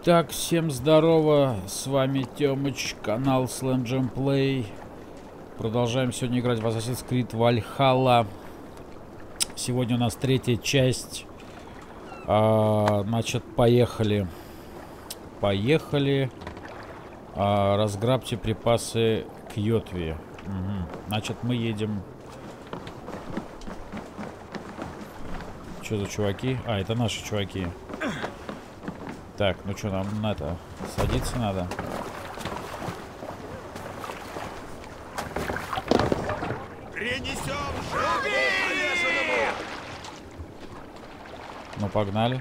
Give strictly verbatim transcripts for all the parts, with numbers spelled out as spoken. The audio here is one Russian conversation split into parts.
Так, всем здорово, с вами Тёмыч, канал Slam Jam Play. Продолжаем сегодня играть в Assassin's Creed Valhalla. Сегодня у нас третья часть. а, Значит, поехали. Поехали. а, Разграбьте припасы к Йотве. Угу. Значит, мы едем. Что за чуваки? А, это наши чуваки. Так, ну что, нам на это садиться надо. Принесем жертву. Ну, погнали.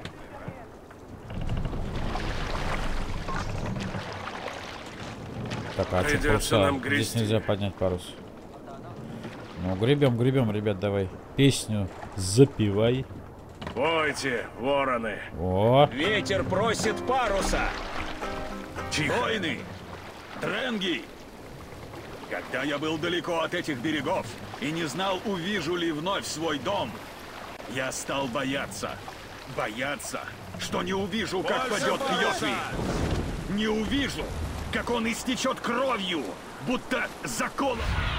Так, а что паруса? Здесь нельзя поднять парус. Ну, гребем, гребем, ребят, давай. Песню запевай. Пойте, вороны. О! Ветер просит паруса. Войны, дренги. Когда я был далеко от этих берегов и не знал, увижу ли вновь свой дом, я стал бояться. Бояться, что не увижу, как Больше падет паруса! Йотви. Не увижу, как он истечет кровью, будто заколот.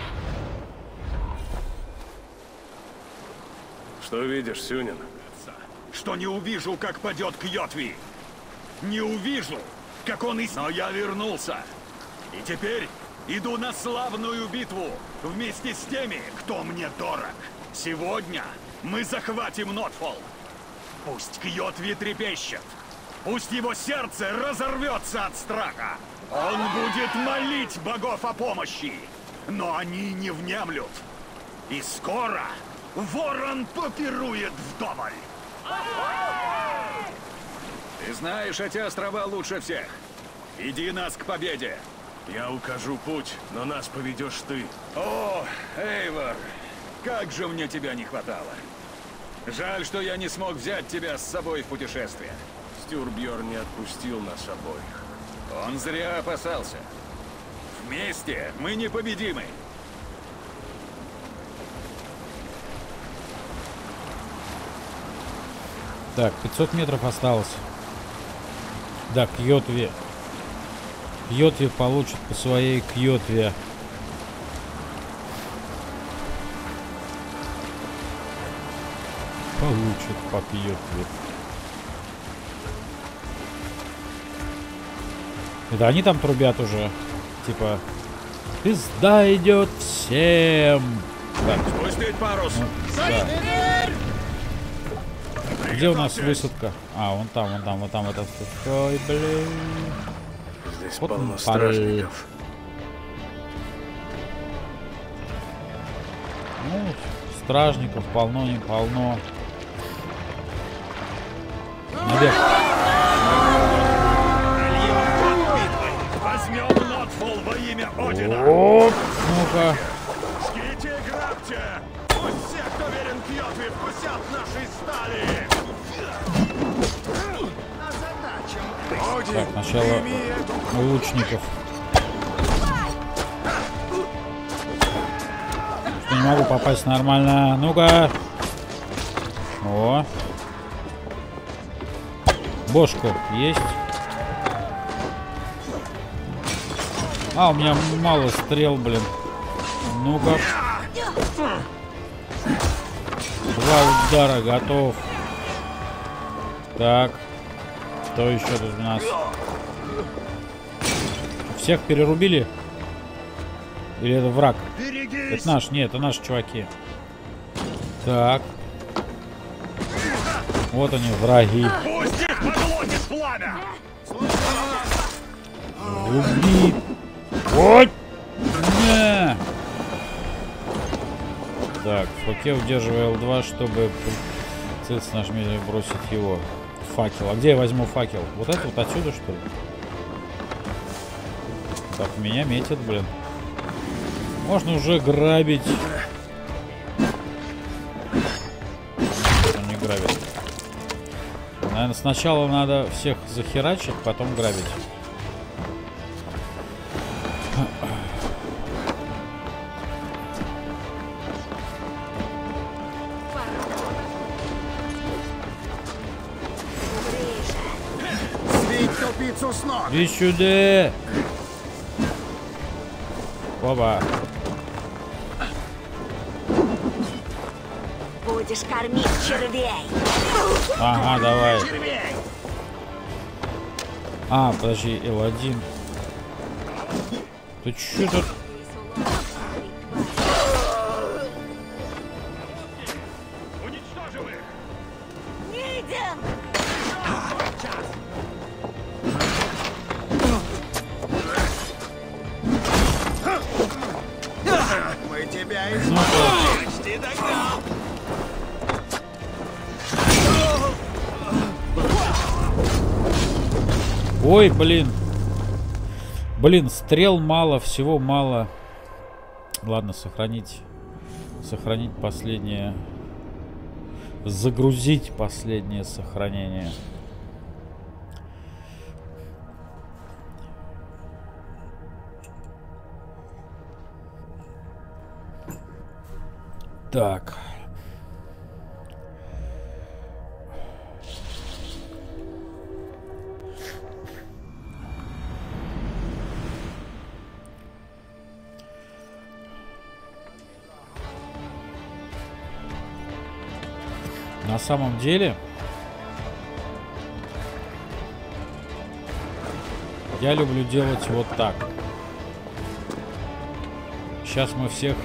Что видишь, Сюнин? Что не увижу, как падет к Йотви. Не увижу, как он и... Но я вернулся. И теперь иду на славную битву вместе с теми, кто мне дорог. Сегодня мы захватим Нотфолл. Пусть к Йотви трепещет. Пусть его сердце разорвется от страха. Он будет молить богов о помощи. Но они не внемлют. И скоро ворон попирует вдоволь. Ты знаешь эти острова лучше всех. Иди нас к победе. Я укажу путь, но нас поведешь ты. О, Эйвор, как же мне тебя не хватало. Жаль, что я не смог взять тебя с собой в путешествие. Стюрбьерн не отпустил нас обоих. Он зря опасался. Вместе мы непобедимы. Так, пятьсот метров осталось. Да, к Йотве. К Йотве получит по своей к Йотве. Получит по к Йотве. Это они там трубят уже. Типа, пизда идет всем. Так. Спустить парус. Ну, да. Где у нас высадка? А, вон там, вон там, вон там этот. Ой, блин. Здесь Вот полно он, стражников. Ну, стражников полно, не полно. Наверх. Возьмем Нотфолл во имя Одина. Оп, ну-ка. Жгите и грабьте. Пусть все, кто верен к Йотве, вкусят нашей стали. Так, сначала лучников. Не могу попасть нормально. Ну-ка. О. Бошку есть. А, у меня мало стрел, блин. Ну-ка. Два удара, готов. Так. Что еще тут у нас? Всех перерубили? Или это враг? Берегись! Это наш, нет, это наши чуваки. Так. Вот они, враги. Пусть их поглотит пламя! Руби. Ой! Не. Так, в руке удерживая эл два, чтобы целиться нажми бросить его. Факел. А где я возьму факел? Вот это вот отсюда, что ли? Так, меня метит, блин. Можно уже грабить. Он не грабит. Наверное, сначала надо всех захерачить, потом грабить. убийцу с ног. Иди сюда. Опа. Будешь кормить червей. Ага, давай. Червей. А, подожди, эл один. Ты чё тут? Уничтожим их! Видим! Мы тебя Ну, избавим. Почти догнал. ой, блин. Блин, стрел мало, всего мало. Ладно, сохранить. Сохранить последнее. Загрузить последнее сохранение. Так. На самом деле, я люблю делать вот так. Сейчас мы всех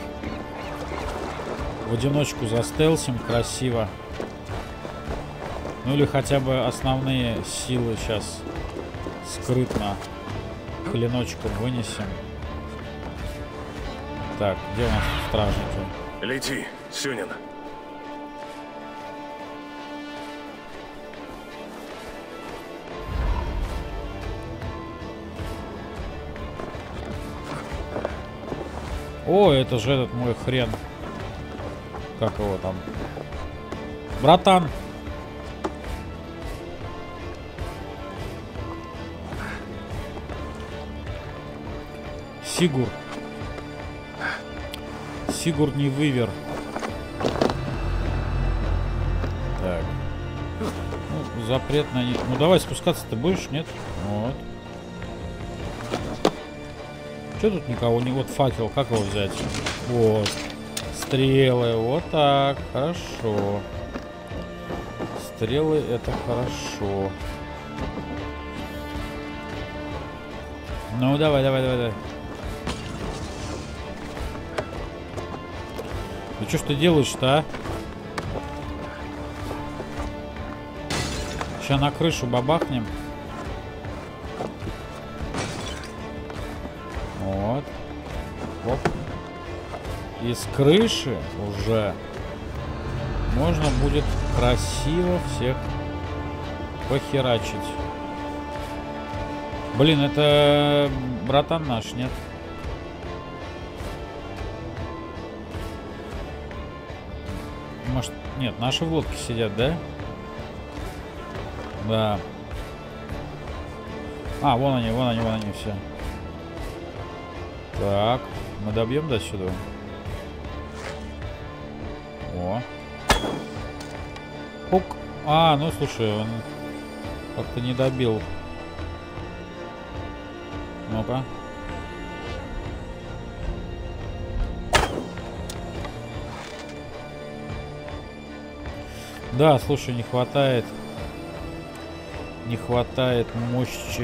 в одиночку застелсим красиво. Ну или хотя бы основные силы сейчас скрытно клиночком вынесем. Так, где у нас тут стражники? Лети, Сюнин. О, это же этот мой хрен. Как его там? Братан. Сигур. Сигур не вывер. Так. Ну, запрет на них. Ну давай спускаться ты будешь, нет? Вот. Че тут никого не... Вот факел, как его взять? Вот. Стрелы, вот так. Хорошо. Стрелы это хорошо. Ну давай, давай, давай, давай. Ну что ж ты делаешь-то, а? Сейчас на крышу бабахнем. Вот. Оп. И с крыши уже можно будет красиво всех похерачить. Блин, это братан наш, нет? Может, нет, наши в лодке сидят, да? Да. А, вон они, вон они, вон они все. Так, мы добьем до сюда. О. Пук. А, ну слушай, он как-то не добил. Ну-ка. Да, слушай, не хватает. Не хватает мощи.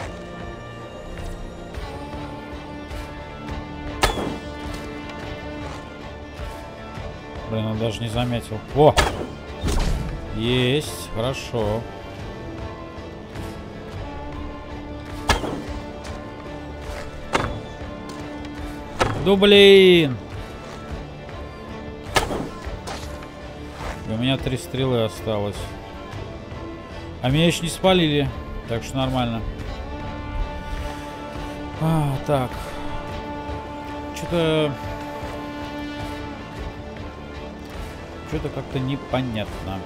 Блин, он даже не заметил. О! Есть, хорошо. Да блин! У меня три стрелы осталось. А меня еще не спалили, так что нормально. А, так. Что-то... Что-то как-то непонятно.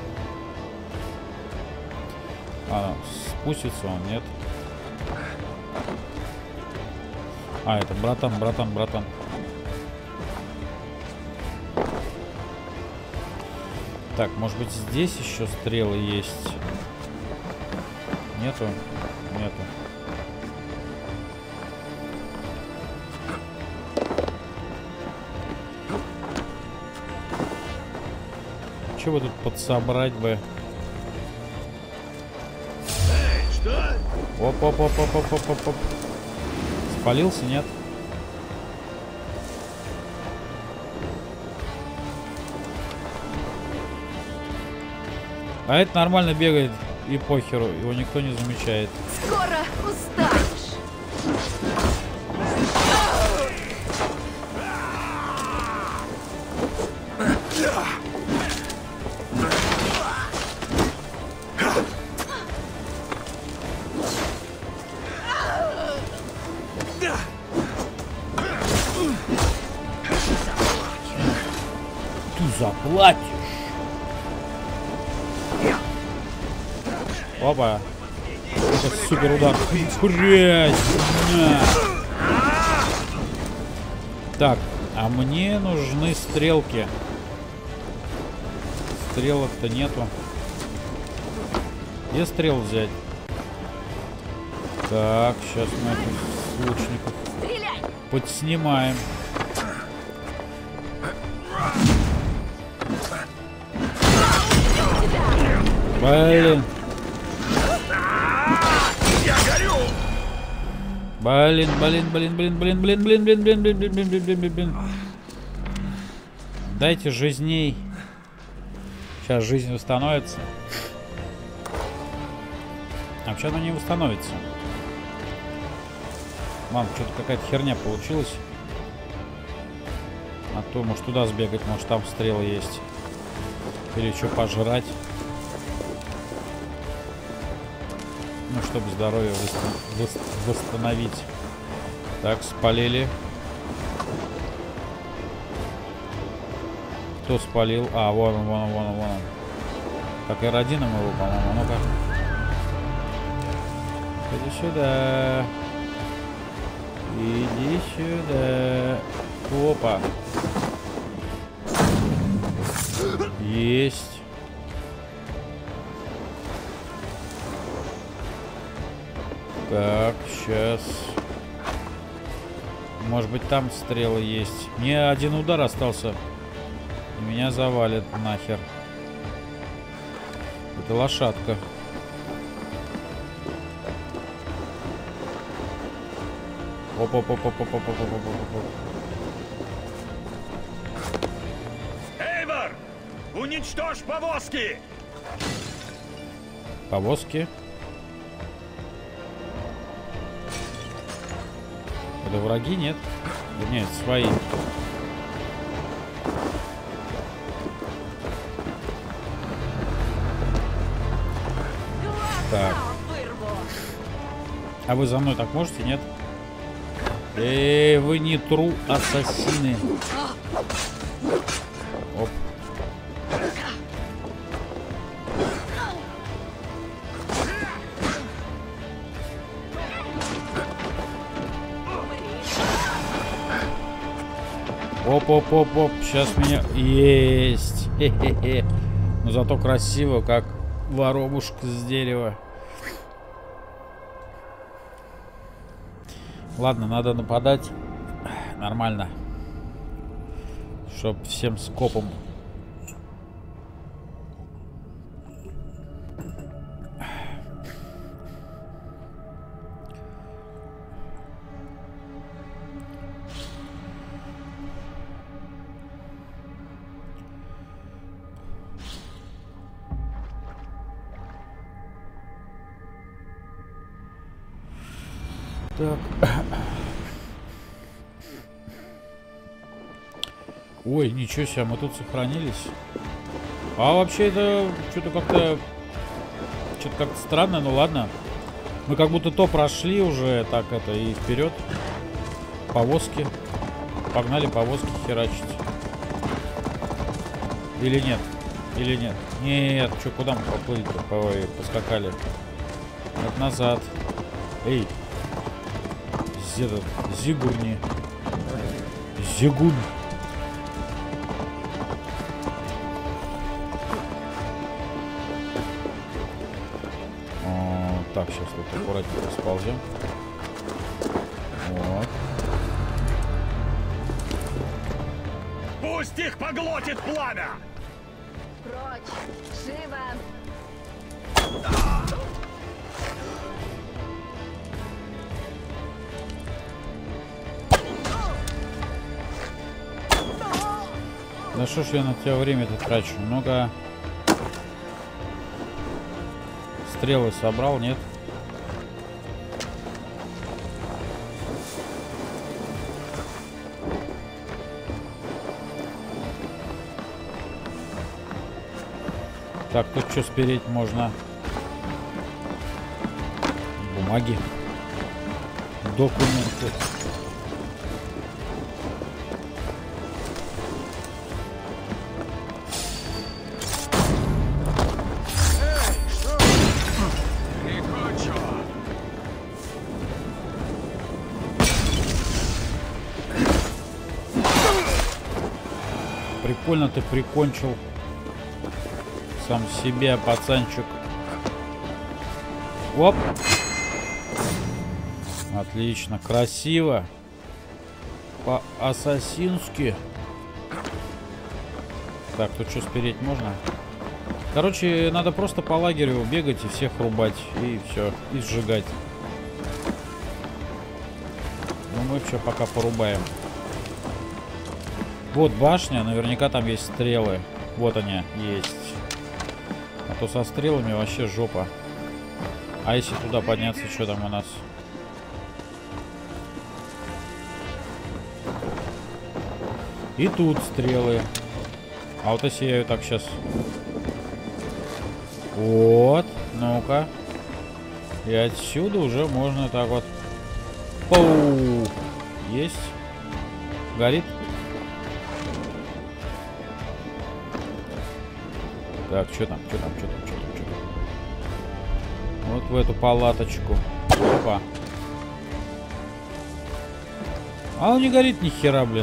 А, спустится он, нет? А, это братан, братан, братан. Так, может быть, здесь еще стрелы есть? Нету? Нету. Че бы тут подсобрать бы? Эй, что? Оп-оп-оп-оп-оп-оп-оп. Спалился, нет? А это нормально бегает и похеру, его никто не замечает. Скоро устанешь. Ты заплатишь. Опа. Это супер удар. Хрясь. На. Так, а мне нужны стрелки. Стрелок-то нету. Где стрел взять? Так, сейчас мы этих лучников подснимаем. Блин. Блин, блин, блин, блин, блин, блин, блин, блин, блин, блин, блин, блин, блин, блин, блин. Дайте жизней. Сейчас жизнь восстановится. А почему она не восстановится? Мам, что-то какая-то херня получилась. А то, может, туда сбегать, может, там стрелы есть. Или что пожрать. Ну, чтобы здоровье восстановить. Так, спалили. Кто спалил? А, вон он, вон он, вон он, вон он. Так, эр один его, по-моему. Ну-ка. Иди сюда. Иди сюда. Опа. Есть. Так, сейчас. Может быть, там стрелы есть. Мне один удар остался. И меня завалит нахер. Это лошадка. Оп-оп-оп-оп-оп-оп-оп-оп-оп-оп-оп. Эйвор! Уничтожь повозки! Повозки? Это враги, нет? Да нет, свои. Так. А вы за мной так можете, нет? Эй, вы не тру ассасины. Оп. Оп-оп-оп-оп, сейчас меня... Есть! Хе-хе-хе. Но зато красиво, как воробушка с дерева. Ладно, надо нападать нормально. Чтоб всем скопом. Так. Ой, ничего себе, мы тут сохранились. А вообще это что-то как-то... Что-то как-то странно, ну ладно. Мы как будто то прошли уже, так это, и вперед. Повозки. Погнали повозки херачить. Или нет? Или нет? Нет, что, куда мы поплыли-то? Ой, поскакали. Вот назад. Эй. Этот, Зигурни. Зигун. О, Так, сейчас вот аккуратненько сползем. Вот. Пусть их поглотит пламя! Прочь! Живо! Да что ж я на тебя время-то трачу? Много стрелы собрал, нет? Так, тут что спереть можно? Бумаги. Документы. Прикольно ты прикончил сам себя, пацанчик. Оп. Отлично, красиво. По-ассасински. Так, тут что спереть можно? Короче, надо просто по лагерю бегать и всех рубать. И все, и сжигать. Ну мы все пока порубаем. Вот башня, наверняка там есть стрелы. Вот они, есть. А то со стрелами вообще жопа. А если туда подняться, что там у нас? И тут стрелы. А вот если я ее так сейчас... Вот, ну-ка. И отсюда уже можно так вот... Пау! Есть. Горит. Так, что там, что там, что там, что там, что там. Вот в эту палаточку. Опа. А он не горит ни хера, блин.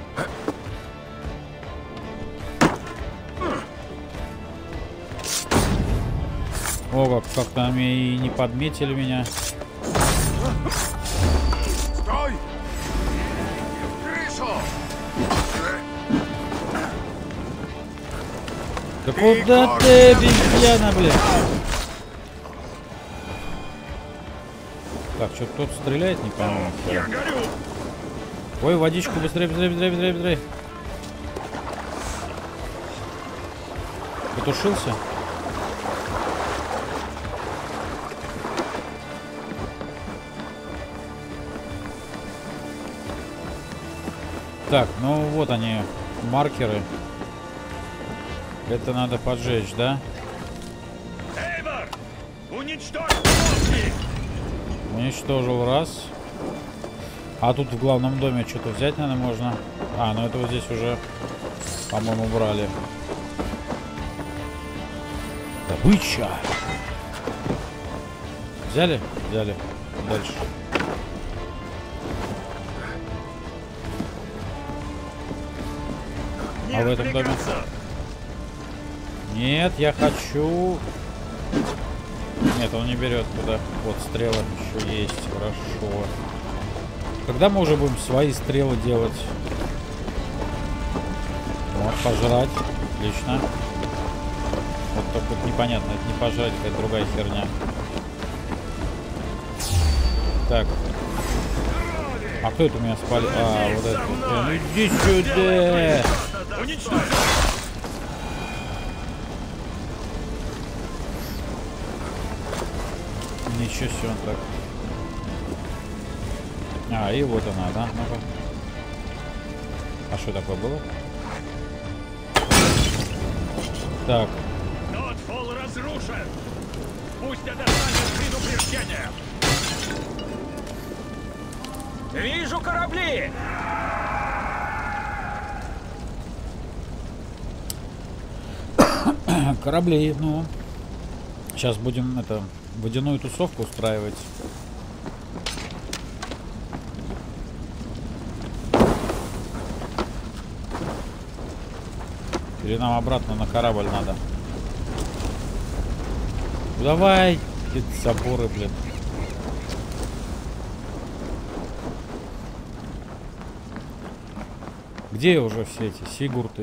О, как как-то они и не подметили меня. Стой! Крышу! Да куда ты, обезьяна, блин? Так, что кто-то стреляет, не пойму. Я горю! Ой, водичку, быстрее, быстрее, быстрее, быстрее, быстрее. Потушился? Так, ну вот они, маркеры. Это надо поджечь, да? Эйвор! Уничтожь волки! Уничтожил раз. А тут в главном доме что-то взять, наверное, можно. А, ну это вот здесь уже, по-моему, брали. Добыча! Взяли? Взяли. Дальше. А в этом доме? Нет, я хочу... Нет, он не берет туда. Вот стрелы еще есть. Хорошо. Когда мы уже будем свои стрелы делать? Вот, пожрать. Отлично. Вот только вот непонятно. Это не пожрать, какая-то другая херня. Так. А кто это у меня спалил? А, вот это. Вот. Иди сюда! Уничтожь! Ничего себе он так. А, и вот она, да? Ну-ка. А что такое было? Так. Тот пол разрушен! Пусть это станет предупреждением! Вижу корабли! Корабли, ну. Сейчас будем это водяную тусовку устраивать. Или нам обратно на корабль надо? Давай, Эти заборы, блин. Где уже все эти сигурты?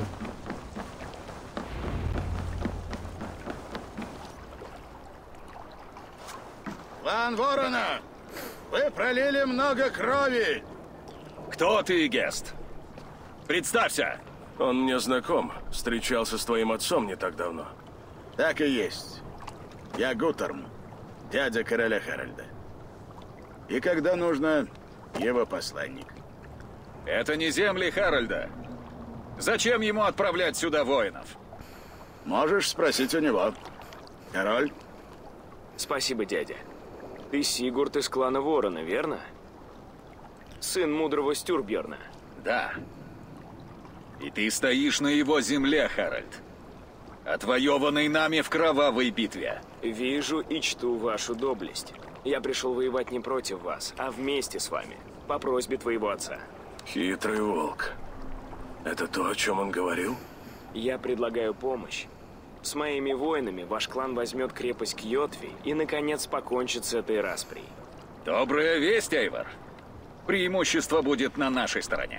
Клан Ворона! Вы пролили много крови! Кто ты, Гест? Представься! Он мне знаком. Встречался с твоим отцом не так давно. Так и есть. Я Гутторм, дядя короля Харальда. И когда нужно, его посланник. Это не земли Харальда. Зачем ему отправлять сюда воинов? Можешь спросить у него. Король? Спасибо, дядя. Ты Сигурд из клана Ворона, верно? Сын мудрого Стюрбьорна. Да. И ты стоишь на его земле, Харальд. Отвоеванный нами в кровавой битве. Вижу и чту вашу доблесть. Я пришел воевать не против вас, а вместе с вами. По просьбе твоего отца. Хитрый волк. Это то, о чем он говорил? Я предлагаю помощь. С моими воинами ваш клан возьмет крепость Кьотви и, наконец, покончит с этой расприей. Добрая весть, Эйвор. Преимущество будет на нашей стороне.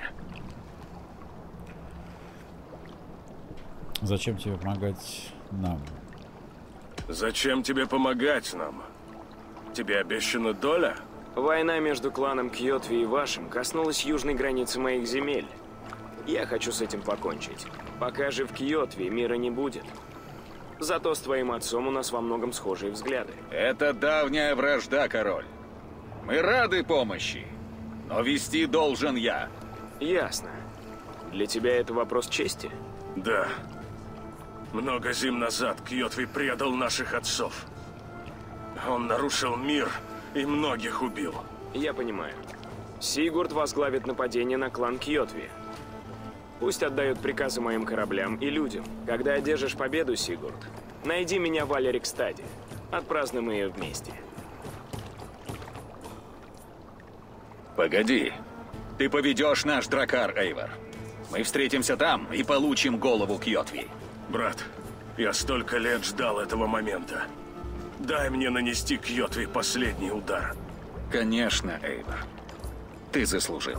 Зачем тебе помогать нам? Зачем тебе помогать нам? Тебе обещана доля? Война между кланом Кьотви и вашим коснулась южной границы моих земель. Я хочу с этим покончить. Пока жив Кьотви, мира не будет. Зато с твоим отцом у нас во многом схожие взгляды. Это давняя вражда, король. Мы рады помощи, но вести должен я. Ясно. Для тебя это вопрос чести? Да. Много зим назад Кьотви предал наших отцов. Он нарушил мир и многих убил. Я понимаю. Сигурд возглавит нападение на клан Кьотви. Пусть отдают приказы моим кораблям и людям. Когда одержишь победу, Сигурд, найди меня в Алерикстаде. Отпразднуем ее вместе. Погоди. Ты поведешь наш дракар, Эйвор. Мы встретимся там и получим голову Кьотви. Брат, я столько лет ждал этого момента. Дай мне нанести Кьотви последний удар. Конечно, Эйвор. Ты заслужил.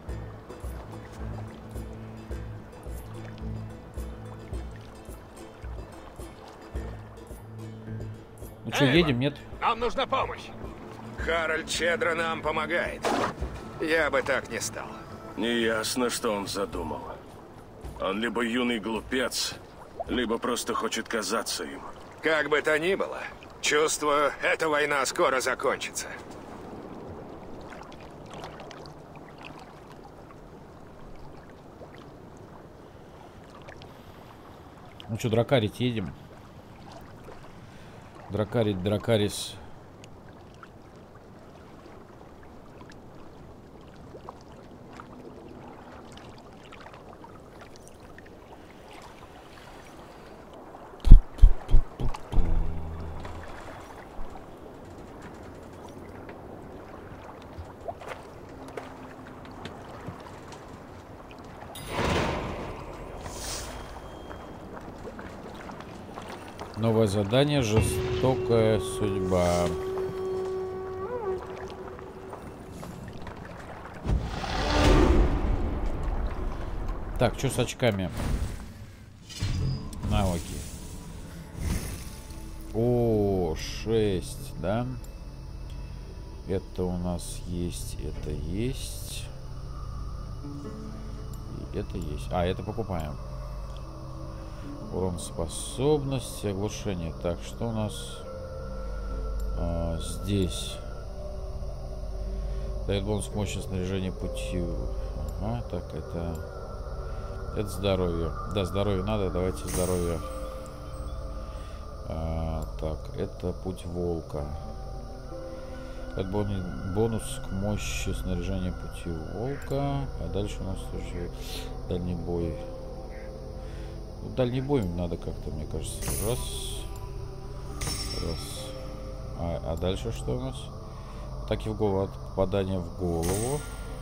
Ну что, едем, нет? Нам нужна помощь. Харальд щедро нам помогает. Я бы так не стал. Неясно, что он задумал. Он либо юный глупец, либо просто хочет казаться им. Как бы то ни было, чувствую, эта война скоро закончится. Ну что, дракарить едем? Дракарить, дракарис. Новое задание. Жестокая судьба. Так, что с очками? Навыки. О, шесть, да? Это у нас есть, это есть. И это есть. А, это покупаем. Урон способности, оглушение. Так, что у нас а, здесь? Дает бонус к мощи снаряжения путью. Ага, так, это... Это здоровье. Да, здоровье надо, давайте здоровье. А, так, это путь волка. Это бонус, бонус к мощи снаряжения пути волка. А дальше у нас уже дальний бой. Дальний бой надо как-то, мне кажется. Раз. Раз. А, а дальше что у нас? Атаки в голову, попадание в голову.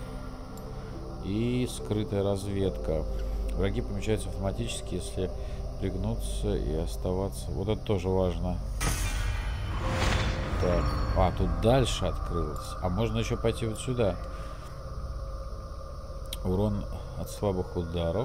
И скрытая разведка. Враги помечаются автоматически, если пригнуться и оставаться. Вот это тоже важно. Так, а тут дальше открылось. А можно еще пойти вот сюда. Урон от слабых ударов.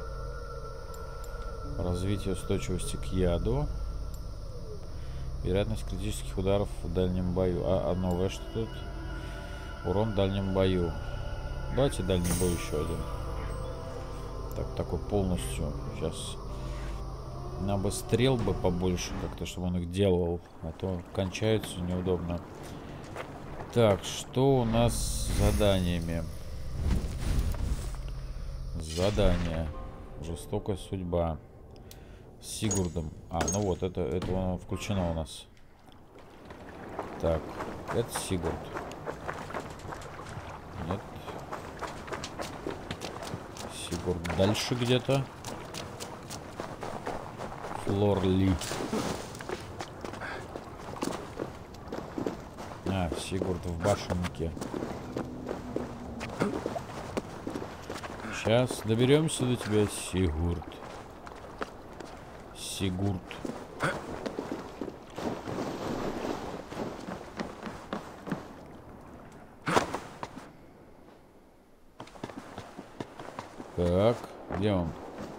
Развитие устойчивости к яду. Вероятность критических ударов в дальнем бою. А, а новое что тут? Урон в дальнем бою. Давайте дальний бой еще один. Так, такой полностью. Сейчас нам бы стрел бы побольше как-то, чтобы он их делал. А то кончаются неудобно. Так, что у нас с заданиями? Задание. Жестокая судьба. С Сигурдом. А, ну вот, это, это оно включено у нас. Так, это Сигурд. Нет. Сигурд дальше где-то. Флорли. А, Сигурд в башенке. Сейчас доберемся до тебя, Сигурд. Сигурд. Так, где он?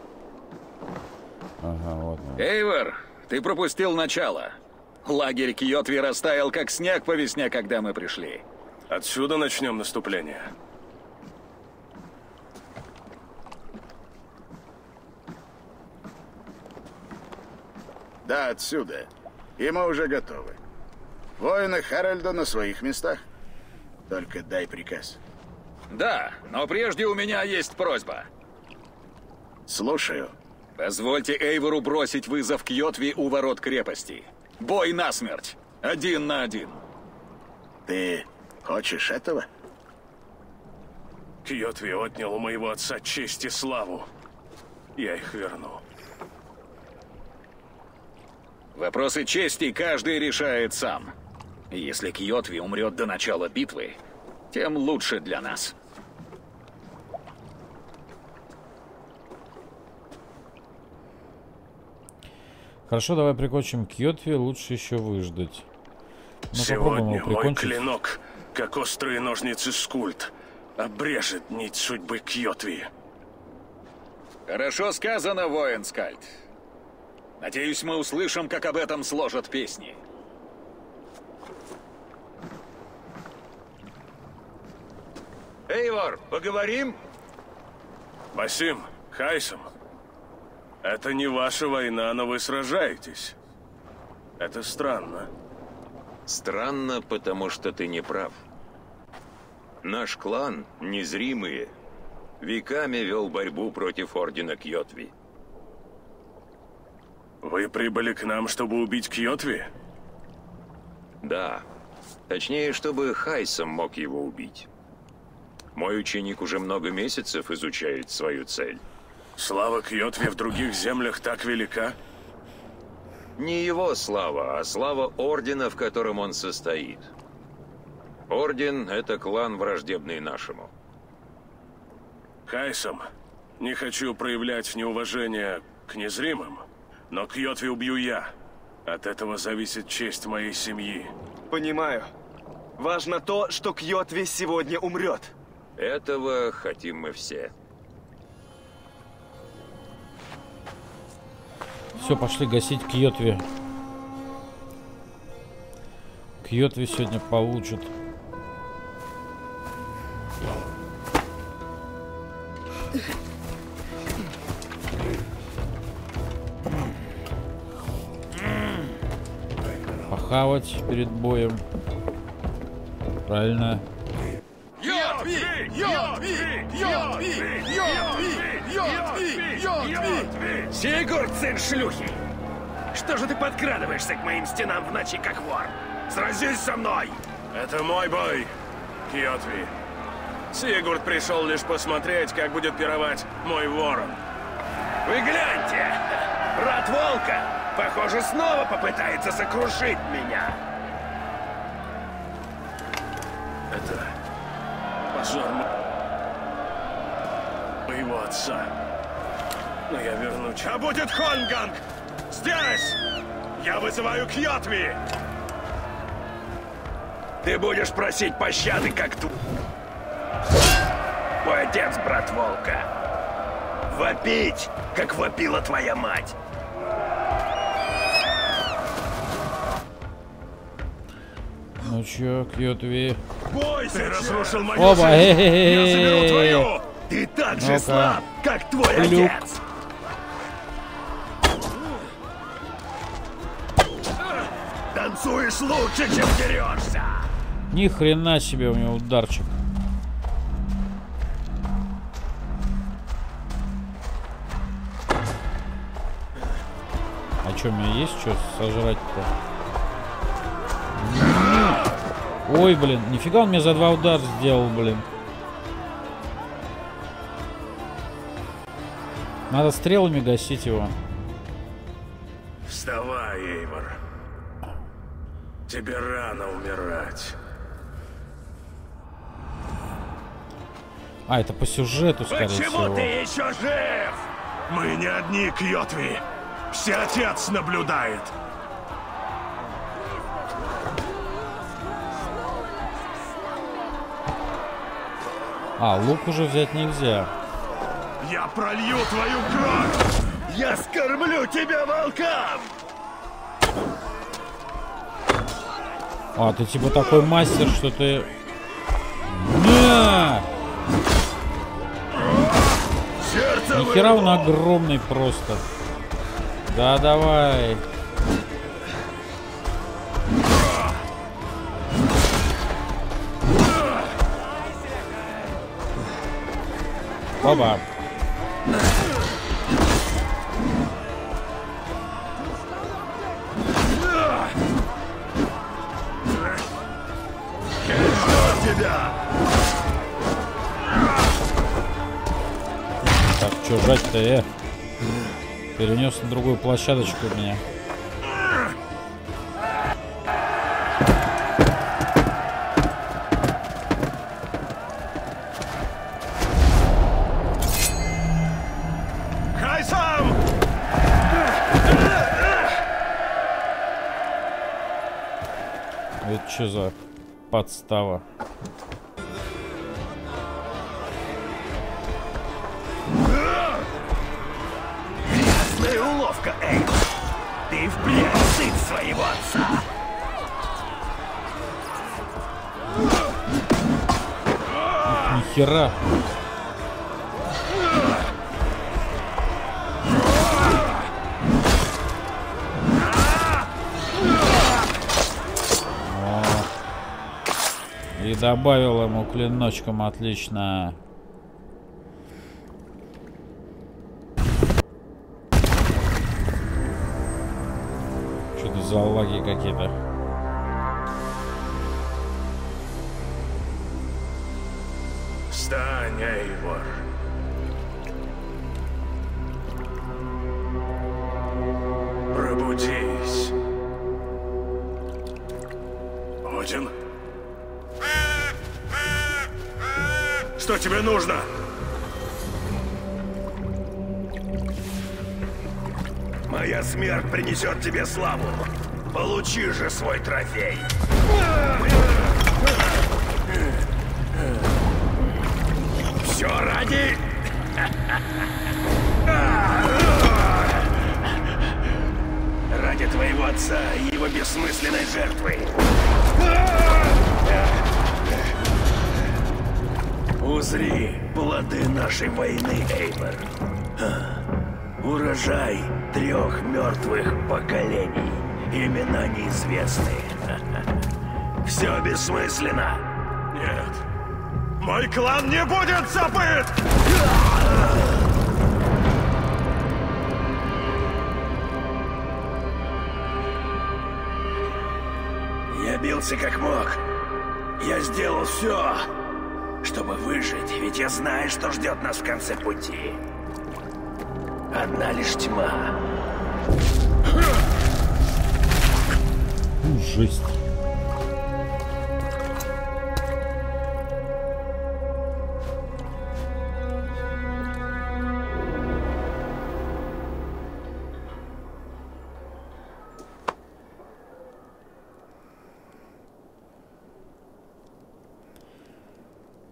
Ага, вот он. Эйвор, ты пропустил начало. Лагерь Кьотви растаял, как снег по весне, когда мы пришли. Отсюда начнем наступление. Да, отсюда. И мы уже готовы. Воины Харальда на своих местах. Только дай приказ. Да, но прежде у меня есть просьба. Слушаю. Позвольте Эйвору бросить вызов Кьотви у ворот крепости. Бой насмерть. Один на один. Ты хочешь этого? Кьотви отнял у моего отца честь и славу. Я их верну. Вопросы чести каждый решает сам. Если Кьотви умрет до начала битвы, тем лучше для нас. Хорошо, давай прикончим Кьотви, лучше еще выждать. Ну, сегодня мой клинок, как острые ножницы Скульт, обрежет нить судьбы Кьотви. Хорошо сказано, воин Скальд. Надеюсь, мы услышим, как об этом сложат песни. Эйвор, поговорим? Басим, Хайсом, это не ваша война, но вы сражаетесь. Это странно. Странно, потому что ты не прав. Наш клан, незримые, веками вел борьбу против Ордена Кьотви. Вы прибыли к нам, чтобы убить Кьотви? Да. Точнее, чтобы Хайсом мог его убить. Мой ученик уже много месяцев изучает свою цель. Слава Кьотви в других землях так велика? Не его слава, а слава Ордена, в котором он состоит. Орден — это клан, враждебный нашему. Хайсом, не хочу проявлять неуважение к незримым, но Кьотви убью я. От этого зависит честь моей семьи. Понимаю. Важно то, что Кьотви сегодня умрет. Этого хотим мы все. Все, пошли гасить Кьотви. Кьотви сегодня получит. Похавать перед боем. Правильно. Кьотви! Кьотви! Кьотви! Кьотви! Кьотви! Сигурд, сын шлюхи! Что же ты подкрадываешься к моим стенам в ночи, как вор? Сразись со мной! Это мой бой, Кьотви. Сигурд пришел лишь посмотреть, как будет пировать мой ворон. Вы гляньте! Брат Волка, похоже, снова попытается сокрушить меня. Это позор моего отца. Но я верну... А будет Хонганг! Здесь! Я вызываю Кьотви! Ты будешь просить пощады, как ту... Твой отец, брат Волка. Вопить, как вопила твоя мать. Ну чё, Кьотви? Бойся, ты разрушил мою Оба, жизнь. э-э-э-э. Я заберу твою. Ты так же Ну-ка. слаб, как твой Люк. отец. Танцуешь лучше, чем дерешься. Ни хрена себе у него ударчик. А чё, у меня есть что сожрать-то? Ой, блин, нифига он мне за два удара сделал, блин. Надо стрелами гасить его. Вставай, Эйвор. Тебе рано умирать. А, это по сюжету, скорее Почему всего. ты еще жив? Мы не одни, Кьотви. Все отец наблюдает. А, лук уже взять нельзя. Я пролью твою кровь. Я скормлю тебя волкам! А, ты типа такой мастер, что ты... На! Сердце Нихера он вырву! огромный просто. Да, давай. Оба. Тебя! Так, что жать-то, э? Перенес на другую площадочку меня. Хайсам! Это что за подстава? Грязная уловка, Эйвор! Ты впрямь сын своего отца! Нихера. И добавил ему клиночком, отлично. Что-то за лаги какие-то. Встань, Эйвор. Пробудись. Один. Что тебе нужно? Моя смерть принесет тебе славу. Получи же свой трофей. Все ради... Ради твоего отца и его бессмысленной жертвы. Узри плоды нашей войны, Эйвор. Урожай трех мертвых поколений. Имена неизвестны. Все бессмысленно. Нет. Мой клан не будет забыт! Я бился как мог. Я сделал все, чтобы выжить, ведь я знаю, что ждет нас в конце пути. Одна лишь тьма. Жесть.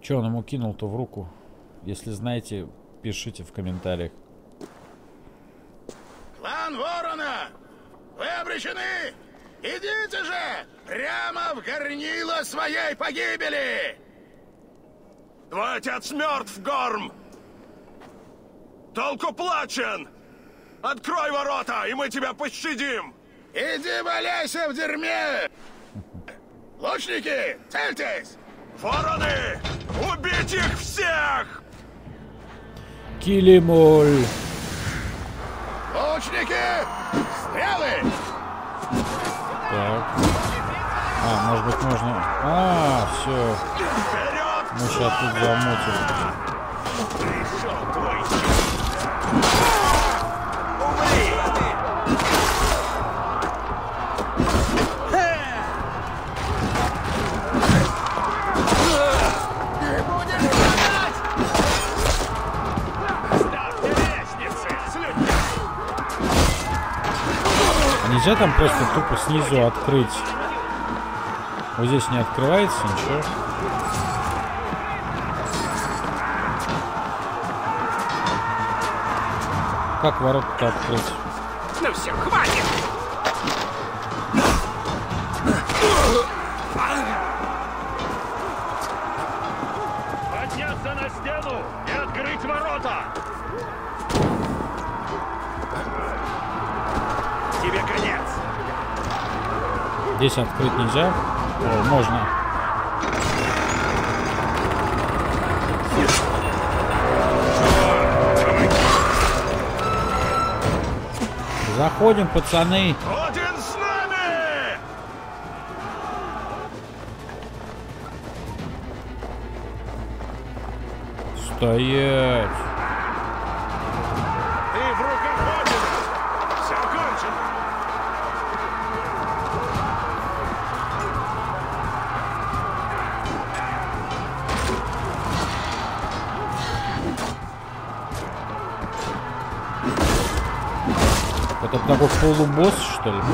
Че он ему кинул-то в руку? Если знаете, пишите в комментариях. Клан Ворона! Вы обречены! Идите же! Прямо в горнило своей погибели! Твой отец мертв, Горм! Толку плачен! Открой ворота, и мы тебя пощадим! Иди валяйся в дерьме! Лучники, цельтесь! Вороны! Убить их всех! Килимоль! Лучники! Стрелы! Так. А, может быть можно... А, все. Мы сейчас тут замутим. Пришел твой Нельзя там просто тупо снизу открыть. Вот здесь не открывается ничего. Как ворота-то открыть? Ну все, хватит! Подняться на стену и открыть ворота! Тебе конец! Здесь открыть нельзя? О, можно. Заходим, пацаны. Один с нами! Стоять. Ты в руках Одина! Все кончено! Это такой полубосс, что ли?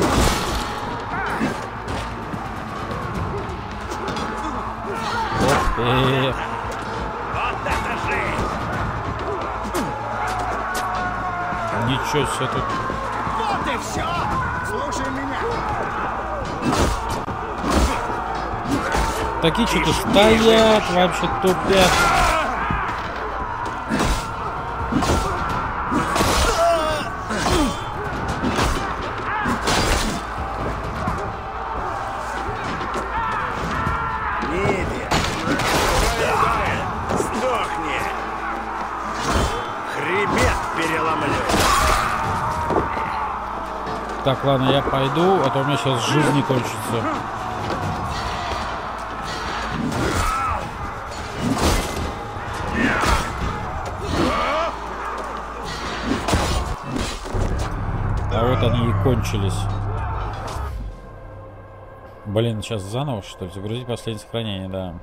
Оп, э-э-э. Вот это жизнь! Ничего себе тут. Вот и все! Слушай меня! Такие что-то стоят, вообще тупят. Сдохни! Хребет переломлю! Так, ладно, я пойду, а то у меня сейчас жизнь кончится. А вот они и кончились. Блин, сейчас заново, что ли? Загрузить последнее сохранение, да.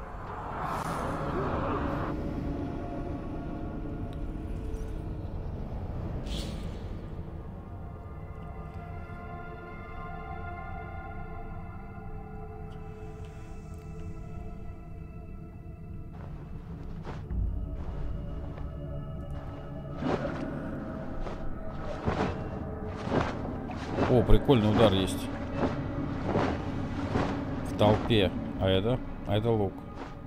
О, прикольный удар есть. В толпе. А это? А это лук.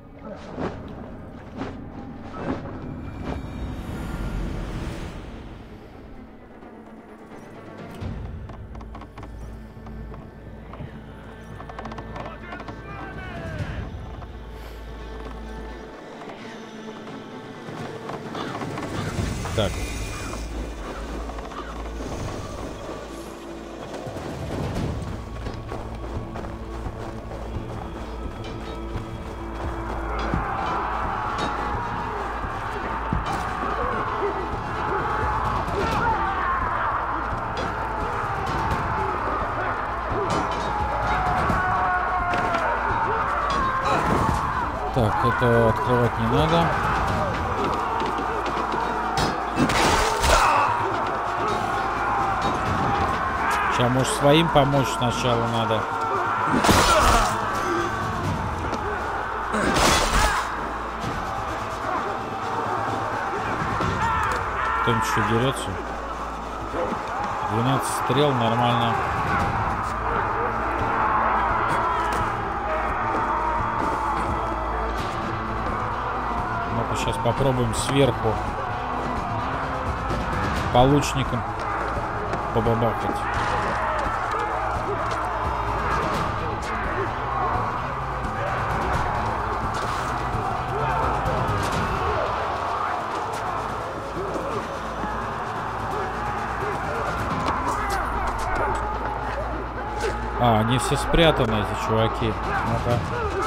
Так. Так, это открывать не надо. Сейчас, может, своим помочь сначала надо. кто-нибудь еще дерется. двенадцать стрел, нормально. Ну-ка, сейчас попробуем сверху по лучникам побабахать. А, они все спрятаны, эти чуваки. Ну-ка.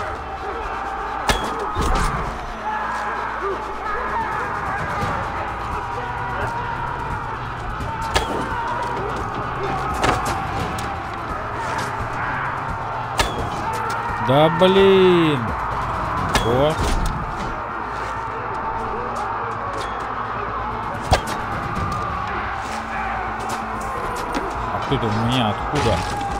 Да блин! О! А кто это у меня? Откуда?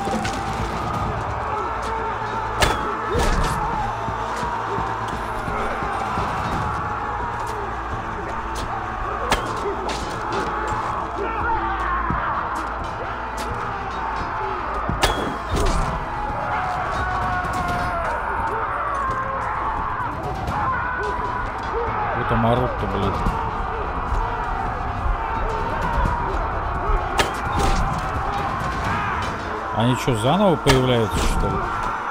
Там орут-то, блин. Они что, заново появляются, что ли?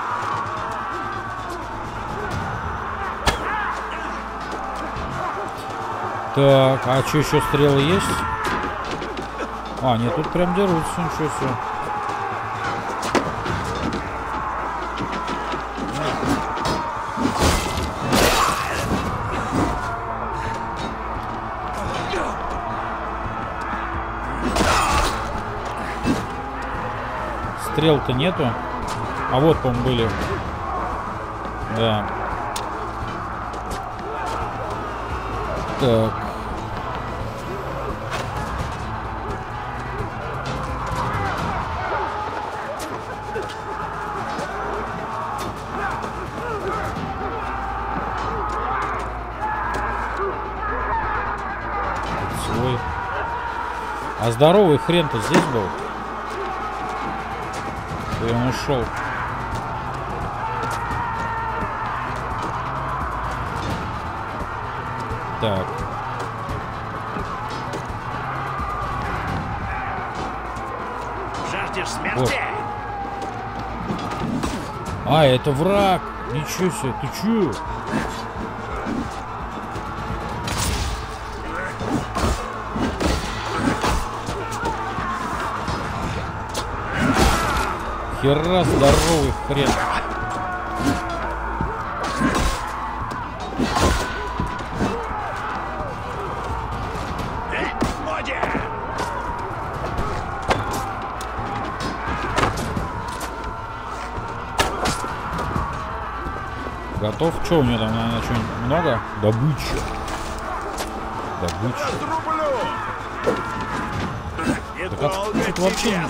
Так, а что, еще стрелы есть? А, нет, тут прям дерутся, ничего себе. Стрел-то нету. А вот, по-моему, были. Да. Так. Свой. А здоровый хрен-то здесь был? И он ушел. Так. Жаждешь смерти? Вот. А, это враг. Ничего себе, ты чё? Хера здоровый хрен. Готов? Что у него там, наверное, что-нибудь много? Добыча. Добыча. Так а тут вообще...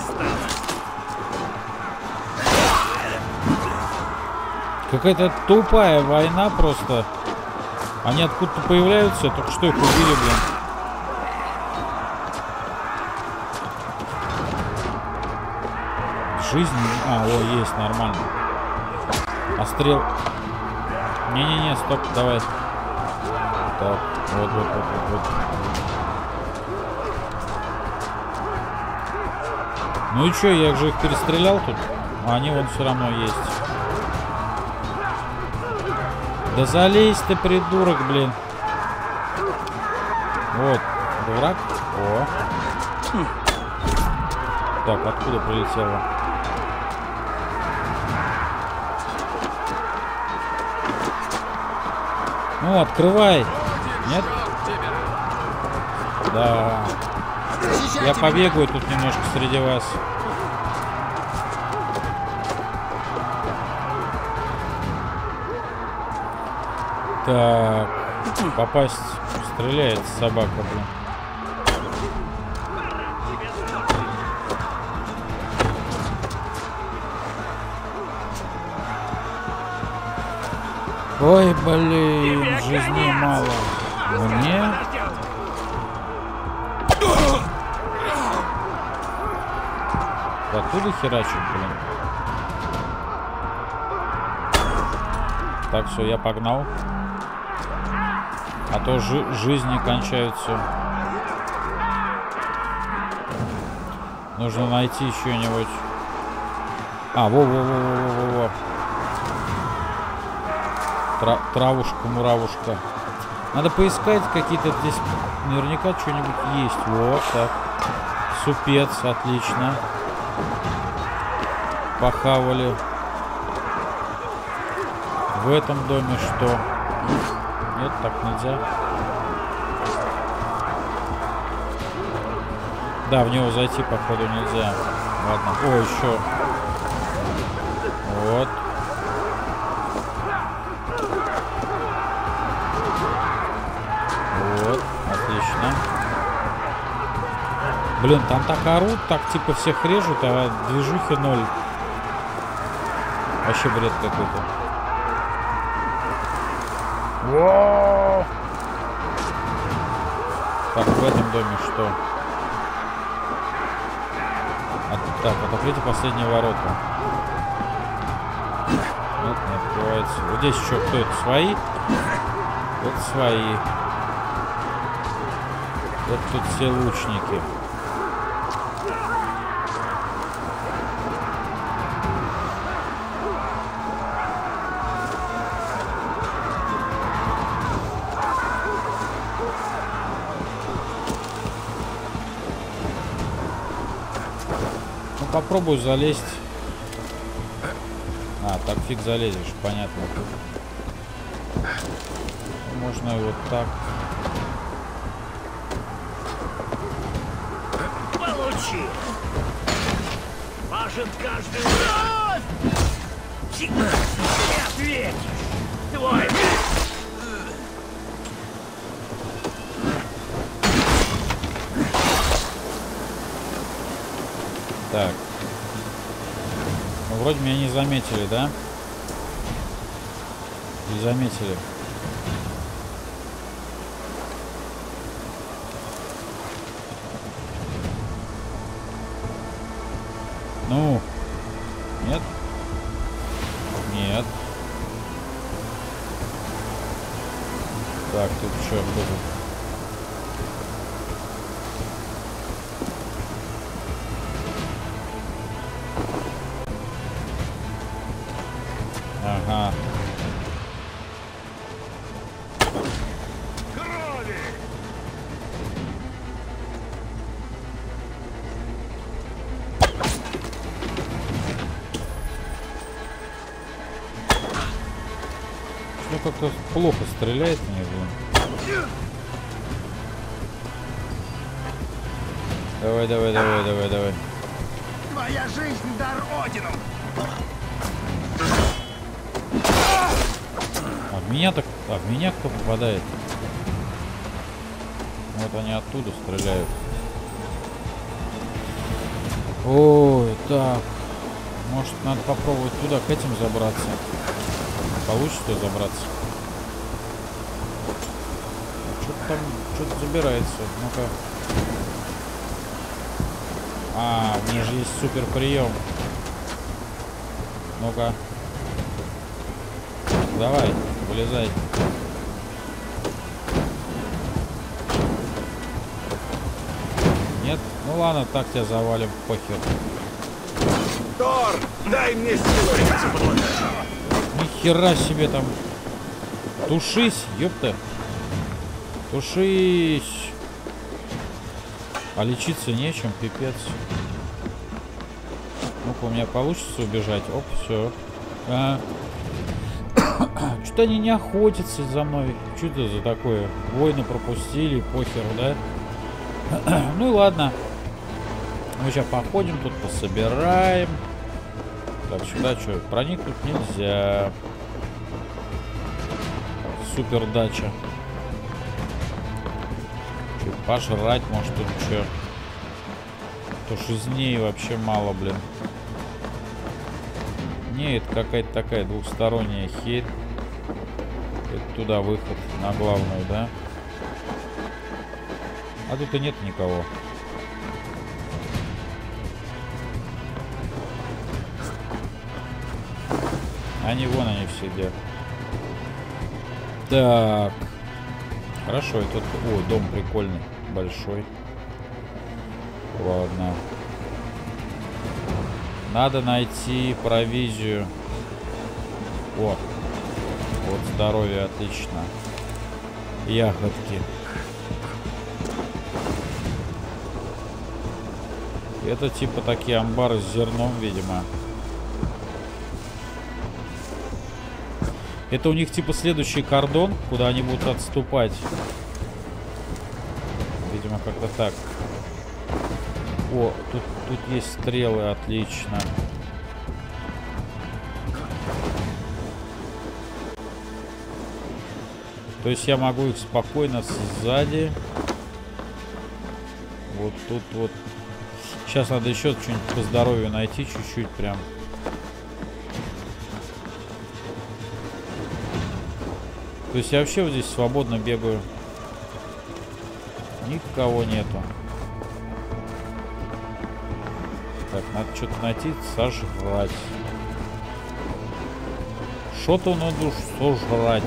Какая-то тупая война просто. Они откуда-то появляются, только что их убили, блин. Жизнь... А, о, есть, нормально. А стрел... Не-не-не, стоп, давай. Так, вот, вот, вот, вот, вот. Ну и чё, я же их перестрелял тут, а они вон все равно есть. Да залезь ты, придурок, блин. Вот, это враг. О. Хм. Так, откуда прилетело? Ну, открывай. Нет? Да. Я побегаю тут немножко среди вас. Так. Попасть. Стреляет собака, блин. Ой, блин, жизни мало. Мне? Оттуда херачит, блин. Так, все, я погнал. А то жи жизни кончаются. Нужно найти что-нибудь. А, во-во-во-во-во-во. Тра травушка-муравушка. Надо поискать какие-то здесь. Наверняка что-нибудь есть. Вот так. Супец, отлично. Похавали. В этом доме что? Нет, так нельзя. Да, в него зайти, походу, нельзя. Ладно. О, еще. Вот. Вот. Отлично. Блин, там так орут, так типа всех режут, а движухи ноль. Вообще бред какой-то. Вооо! Так, в этом доме что? От, так, отоприте последние ворота. Нет, не открывается. Вот здесь еще кто это? Свои? Это свои. Вот тут все лучники. Попробую залезть. А, так фиг залезешь, понятно. Можно и вот так. Получи! Важен каждый удар! Не ответишь! Твой! Так. Ну, вроде меня не заметили, да? Не заметили. Ну. Нет? Нет. Так, тут что? Тут... Ага. Крови! Ну как-то плохо стреляет мне, блин. Давай, давай, давай, давай, давай. Твоя жизнь дар Одину! А в меня так. А в меня кто попадает? Вот они оттуда стреляют. Ой, так. Может, надо попробовать туда, к этим забраться. Получится забраться. Что-то там, что-то забирается. Ну-ка. А, у меня же есть супер прием. Ну-ка. Давай, вылезай. Нет? Ну ладно, так тебя завалим, похер. Тор, дай мне силу! Ни хера себе там. Тушись, ёпта. Тушись. А лечиться нечем, пипец. Ну-ка, у меня получится убежать. Оп, все. А. Что-то они не охотятся за мной. Что это за такое? Войны пропустили, похер, да? Ну и ладно. Мы сейчас походим, тут пособираем. Так, сюда что? Проникнуть нельзя. Супер дача. Чё, пожрать, может, тут что? То жизней вообще мало, блин. Не, это какая-то такая двухсторонняя херь. Это туда выход на главную, да? А тут и нет никого. Они вон они все где. Так. Хорошо, и тут... О, дом прикольный. Большой. Ладно. Надо найти провизию. О. Вот здоровье, отлично. Ягодки. Это типа такие амбары с зерном, видимо. Это у них типа следующий кордон, куда они будут отступать. Видимо, как-то так. О, тут, тут есть стрелы, отлично. То есть я могу их спокойно сзади. Вот тут вот. Сейчас надо еще что-нибудь по здоровью найти, чуть-чуть прям. То есть я вообще вот здесь свободно бегаю. Никого нету. Так, надо что-то найти, сожрать. Что-то надо сожрать.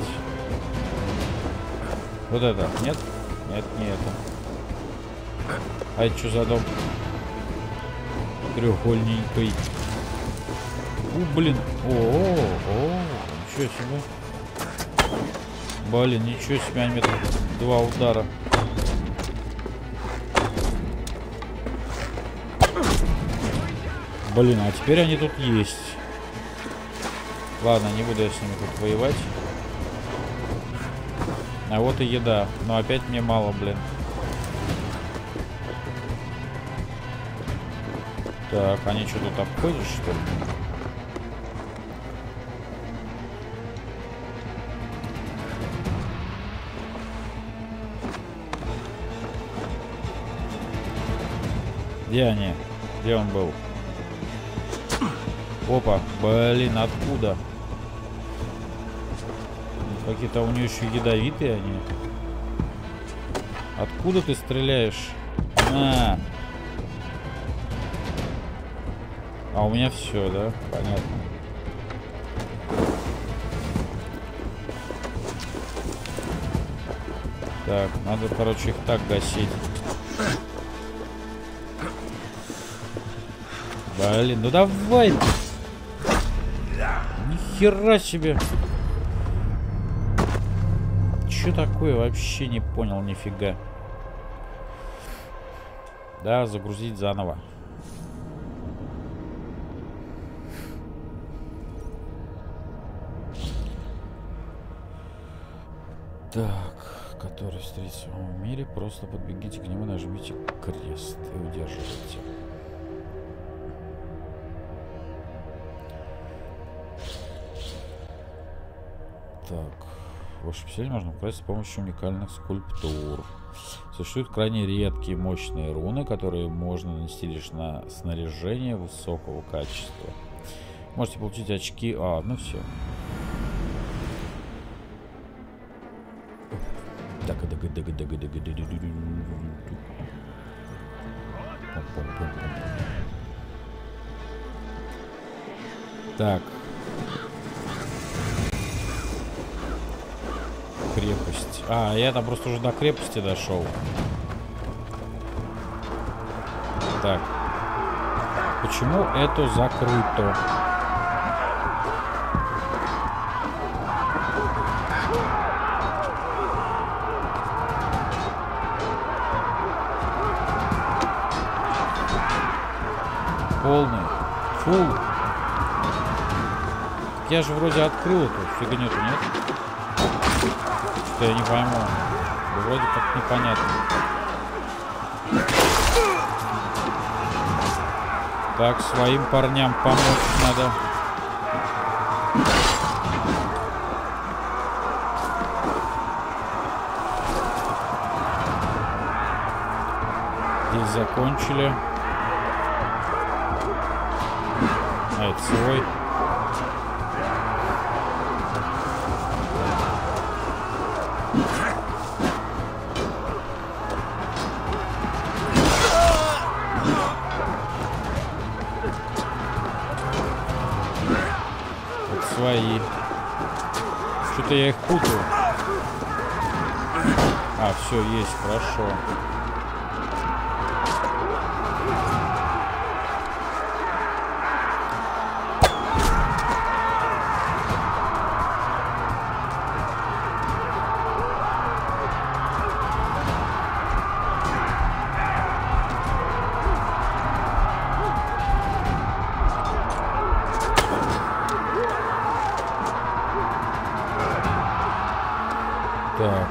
Вот это. Нет? Нет, не это. А это что за дом? Треугольненький. У, блин. О, -о, -о, ничего себе. Блин, ничего себе, они тут два удара. Блин, а теперь они тут есть. Ладно, не буду я с ними тут воевать. А вот и еда. Но опять мне мало, блин. Так, они что тут обходят, что ли? Где они? Где он был? Опа, блин, откуда? Какие-то у нее еще ядовитые они. Откуда ты стреляешь? На! А у меня все, да? Понятно. Так, надо, короче, их так гасить. Блин, ну давай! Ни хера себе! Что такое? Вообще не понял, нифига. Да, загрузить заново. Так, который встретится в моем мире, просто подбегите к нему, нажмите крест и удерживайте. Так, ваше поселение можно украсть с помощью уникальных скульптур. Существуют крайне редкие мощные руны, которые можно нанести лишь на снаряжение высокого качества. Можете получить очки. А, ну все. Так, так. Крепость. А, я там просто уже до крепости дошел. Так. Почему это закрыто? Полный. Фул. Я же вроде открыл эту фигню-то, нет? Что я не пойму. Да вроде как непонятно. Так, своим парням помочь надо. Здесь закончили. А, это свой. свои. Что-то я их путаю. А, все, есть, хорошо. Так.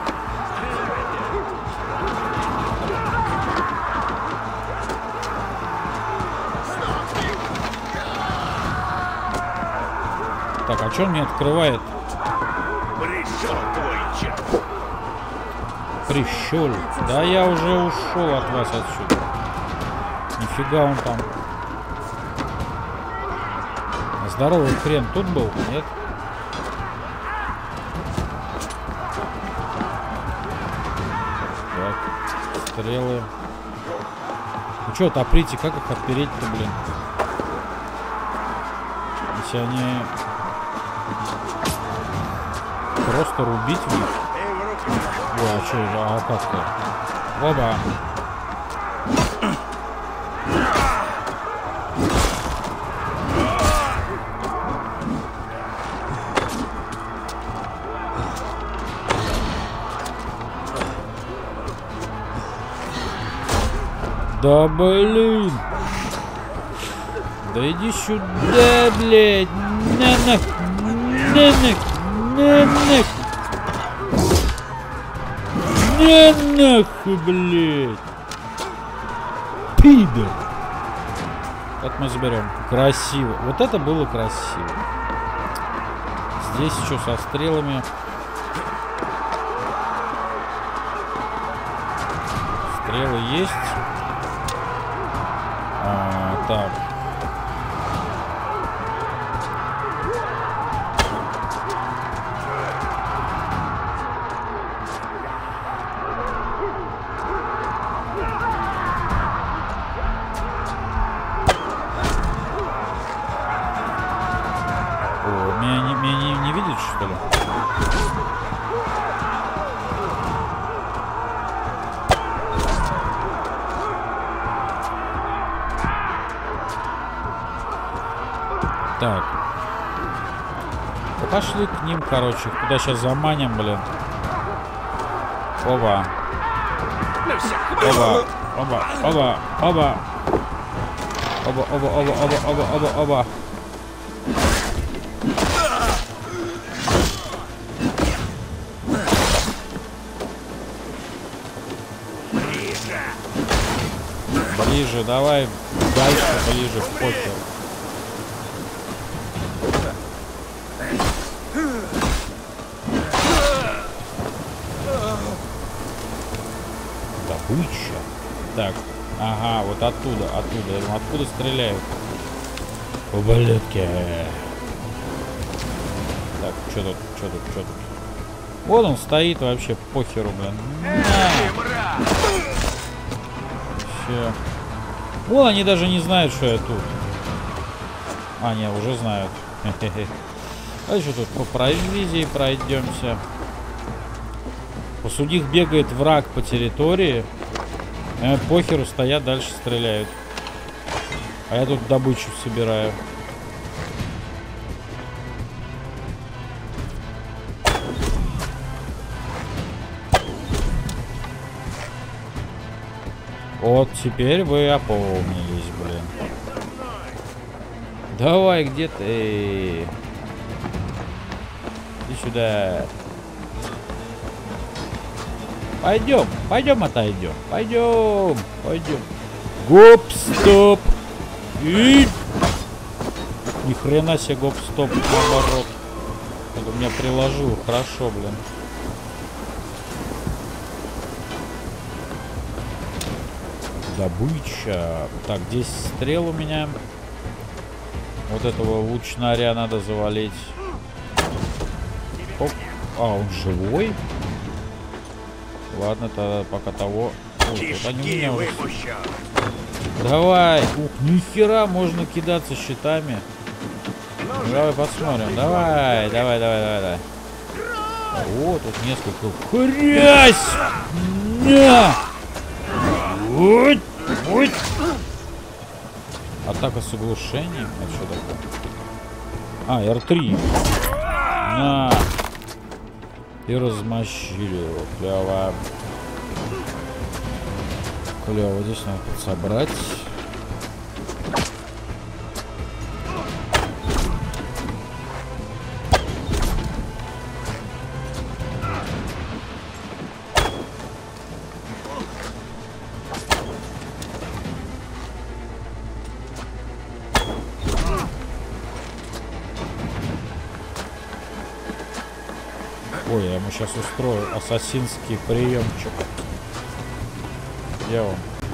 Так, а что он мне открывает? Пришел твой час. Прищёл. Да я уже ушел от вас отсюда. Нифига он там. Здоровый хрен тут был? Нет? Так, стрелы. Ну что, отоприте, как их отпереть-то, блин? Если они... Просто рубить в них? Ой, а что, а как-то? Оба! Да блин! Да иди сюда, блядь! На-нах! На-нах! На-нах! На-нах, блядь! Пидор! Как мы заберем? Красиво. Вот это было красиво. Здесь еще со стрелами. Стрелы есть. А, так. О, меня не, меня не, не видит, что ли? Так. Пошли к ним, короче. Куда сейчас заманим, блин. Оба. Оба. Оба. Оба. Оба. Оба, оба, оба, оба, оба, оба, оба. Ближе, давай. Дальше, ближе, в покер. Добыча. Так, ага, вот оттуда, оттуда. Я думаю, откуда стреляют? Ублюдки. Так, что тут, что тут, что тут? Вот он стоит вообще, похеру, блин. На. Все. Вон они даже не знают, что я тут. А, не, уже знают. А что тут по провизии пройдемся. Посудих бегает враг по территории. Э, похеру, стоят, дальше стреляют. А я тут добычу собираю. Вот теперь вы опомнились, блин. Давай, где ты? Иди сюда. Пойдем, пойдем отойдем. Пойдем, пойдем. Гоп, стоп. И... Ни хрена себе гоп, стоп, наоборот. Это меня приложил, хорошо, блин. Добыча. Так, здесь стрел у меня. Вот этого лучнаря надо завалить. Оп. А, он живой? Ладно, тогда пока того. Ой, вот они меня уже... Давай. Ух, нихера, можно кидаться щитами. Ну, давай посмотрим. Давай, давай, давай, давай, давай. О, тут несколько. Хрясь! На! Вот, вот. Атака с оглушением. Это что такое? А, эр три. На! И размощили его. Клево. Клево. Здесь надо подсобрать. Ой, я ему сейчас устрою ассасинский приемчик. Где он?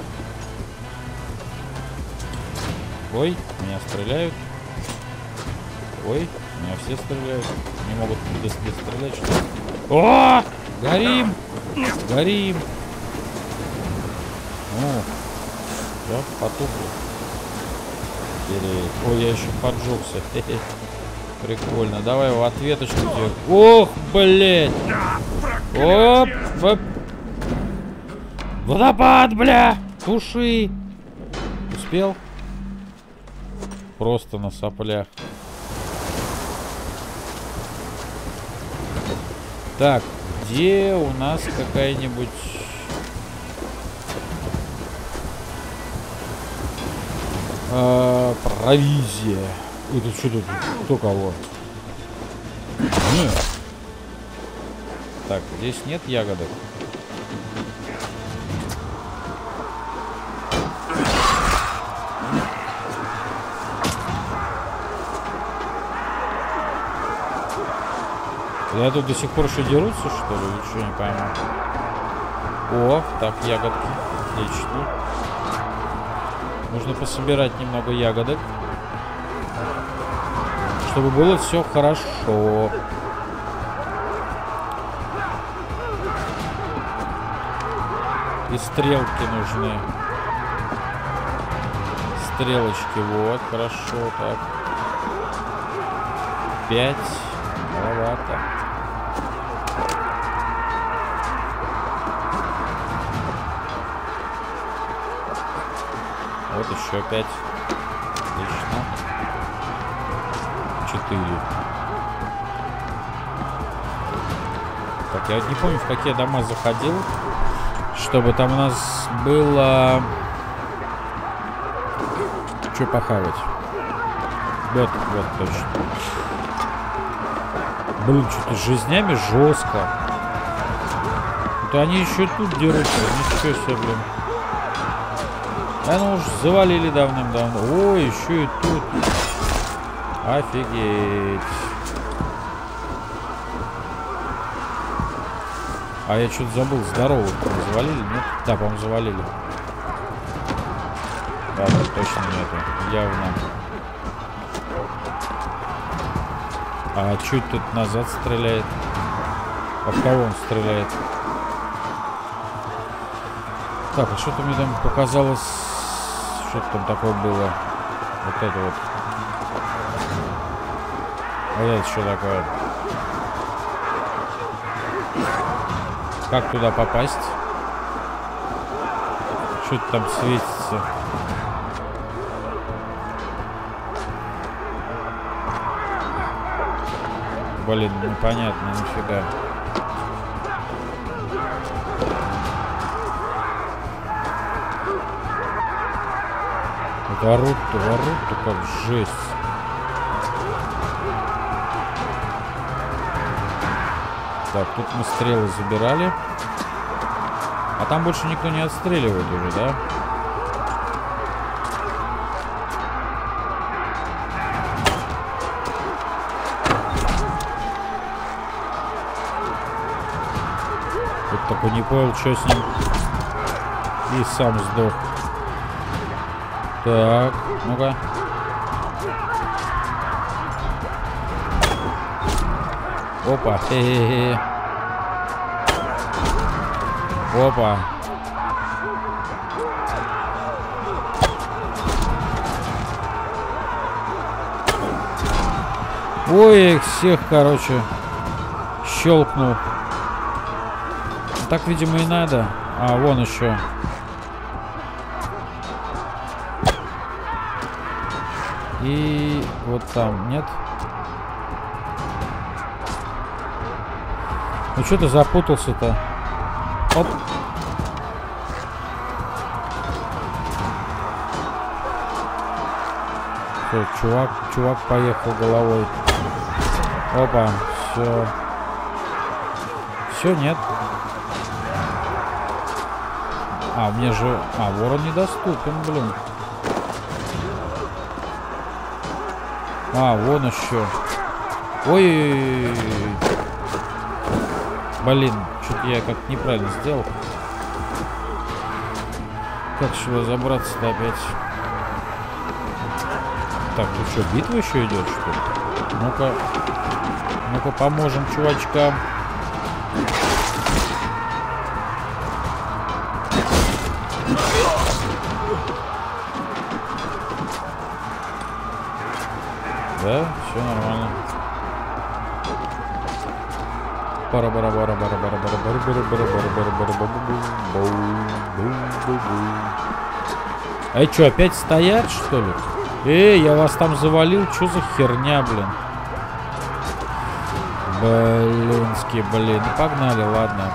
Ой, меня стреляют. Ой, меня все стреляют. Не могут быстрее стрелять, что ли? О! Горим! Горим! Ну, да, потухло. Ой, я еще поджегся. Прикольно. Давай в ответочку делать. Ох, блядь! Оп! Оп! Водопад, бля! Туши! Успел? Просто на соплях. Так, где у нас какая-нибудь... А, провизия. Это что тут? Кто кого? Нет. Так, здесь нет ягодок. Я тут до сих пор еще дерутся, что ли? Ничего не пойму. О, так, ягодки. Отлично. Нужно пособирать немного ягодок, чтобы было все хорошо. И стрелки нужны. Стрелочки, вот, хорошо, так. Пять. Маловато. Вот еще пять. Отлично. Четыре. Так, я вот не помню, в какие дома заходил, чтобы там у нас было что похавать. Вот, вот, точно. Блин, что-то с жизнями жестко. Вот они еще тут дерутся. Ничего себе, блин. А ну уж завалили давным-давно. Ой, еще и тут. Офигеть. А я что-то забыл. Здорово. Завалили? Нет? Да, по-моему, завалили. Ладно, точно нету. Явно. А чуть тут назад стреляет. А в кого он стреляет? Так, а что-то мне там показалось. Что-то там такое было. Вот это вот. А это что такое? Как туда попасть? Что-то там светится. Блин, непонятно, нифига. Ворот-то, ворот-то как жесть. Так, тут мы стрелы забирали. А там больше никто не отстреливает уже, да? Вот такой не понял, что с ним. И сам сдох. Так, ну-ка. Опа, хе-хе-хе. Опа. Ой, я их всех, короче, щелкнул. Так, видимо, и надо. А, вон еще. И вот там, нет? Ну что ты запутался-то? Оп. Все, чувак, чувак поехал головой. Опа, все. Все, нет. А, мне же... А, ворон недоступен, блин. А, вон еще. Ой. Блин, что-то я как-то неправильно сделал. Как же забраться-то опять? Так, ну что, битва еще идет, что ли? Ну-ка. Ну-ка, поможем чувачкам. Да, все нормально. бара бара бара бара бара бара бара бара бара бара бара бара бара. А что, опять стоят, что ли? Эй, я вас там завалил, что за херня, блин? Блинский, блин. Ну, погнали, ладно.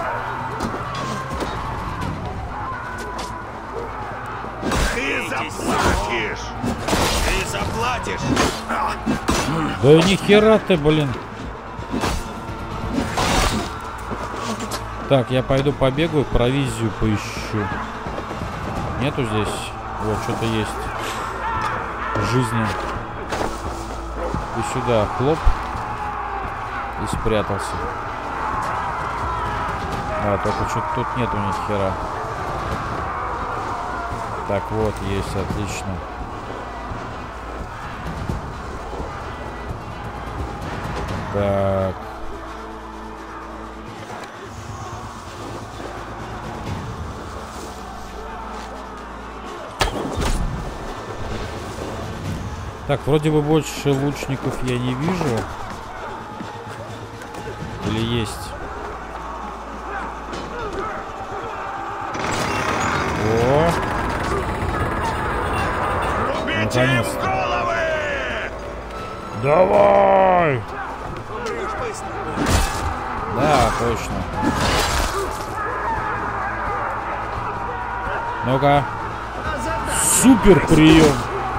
Ты заплатишь! Ты заплатишь! Да ни хера ты, блин. Так, я пойду побегаю, провизию поищу. Нету здесь? Вот, что-то есть. Жизни. И сюда, хлоп. И спрятался. А, только что-то тут нету ни хера. Так, вот, есть, отлично. Так. Так, вроде бы больше лучников я не вижу. Или есть? О! Наконец-то. Давай! Да, точно. Ну-ка. Супер прием!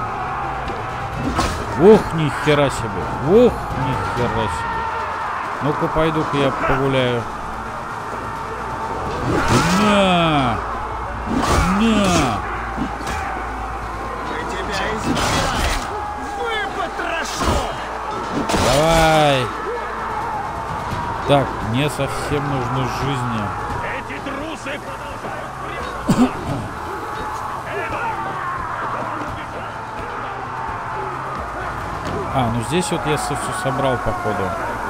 Ох, ни хера себе. Ох, ни хера себе. Ну-ка, пойду-ка я погуляю. На! На! Мы тебя избираем! Выпотрошу! Давай! Так, мне совсем нужны жизни. Эти трусы продолжают. А, ну здесь вот я все собрал, походу.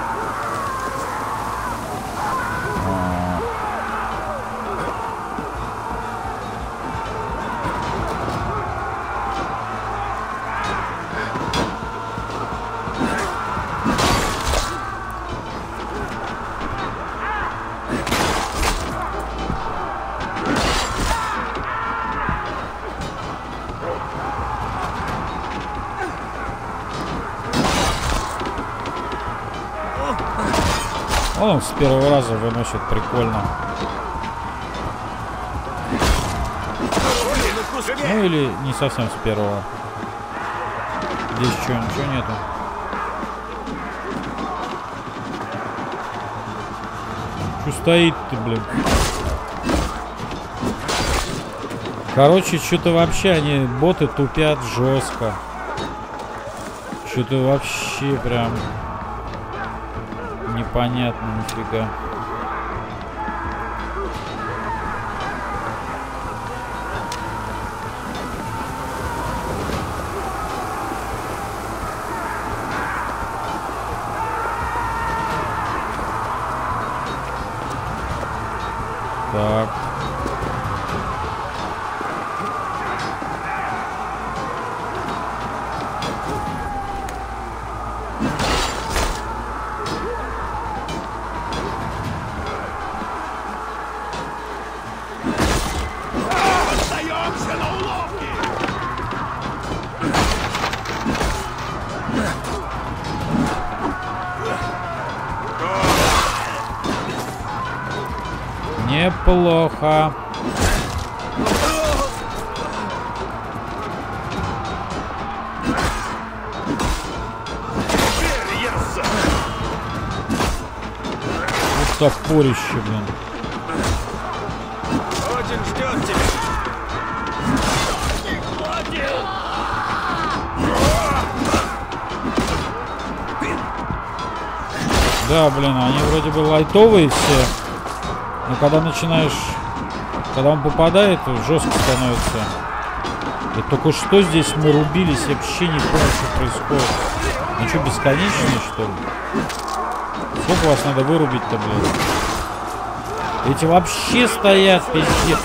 А. Он с первого раза выносит, прикольно. Ну или не совсем с первого. Здесь что, ничего нету. Что стоит-то, блин? Короче, что-то вообще они, боты, тупят жестко. Что-то вообще прям... непонятно, нифига. Так. Неплохо. Вот топорище, блин. Один ждет тебя. Да, блин, они вроде бы лайтовые все. Но когда начинаешь... Когда он попадает, жестко становится. И только что здесь мы рубились, я вообще не понял, что происходит. Ну что, бесконечные, что ли? Сколько вас надо вырубить-то, блин? Эти вообще стоят, пиздец.